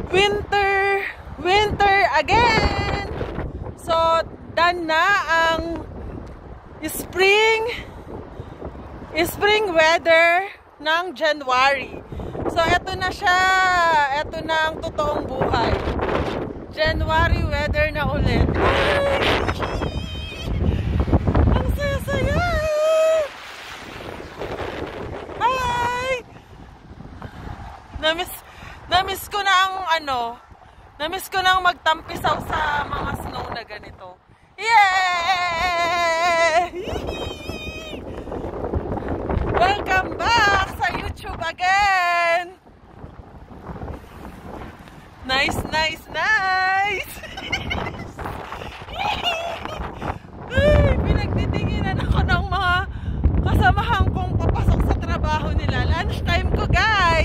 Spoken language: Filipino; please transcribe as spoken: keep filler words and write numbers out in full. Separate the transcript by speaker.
Speaker 1: winter, winter again. So, done na ang spring, spring weather ng January. So, eto na siya. Eto na ang totoong buhay. January weather na ulit. Ay! Ang saya-saya! Hi! Namiss, namiss ko na ang ano, namiss ko na ang magtampisaw sa mga snow na ganito. Yeah! Welcome back sa YouTube again! Nice, nice, nice! Ay, pinagtitinginan ako ng mga kasamahan kong papasok sa trabaho nila. Lunch time ko, guys!